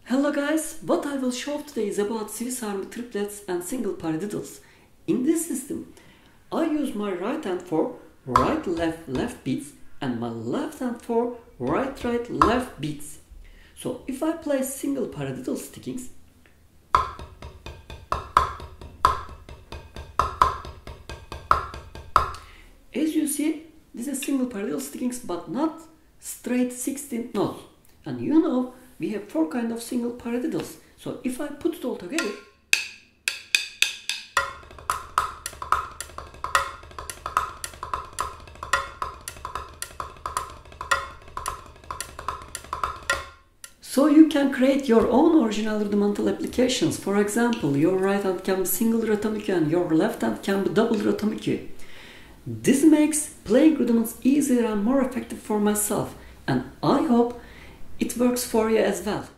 Hello guys, what I will show today is about Swiss Army triplets and single paradiddles. In this system, I use my right hand for right left left beats and my left hand for right right left beats. So if I play single paradiddle stickings, as you see, this is single paradiddle stickings but not straight 16th notes. And you know, we have four kind of single paradiddles. So if I put it all together, so you can create your own original rudimental applications. For example, your right hand can be single rhythmic and your left hand can be double rhythmic. This makes playing rudiments easier and more effective for myself, and I hope it works for you as well.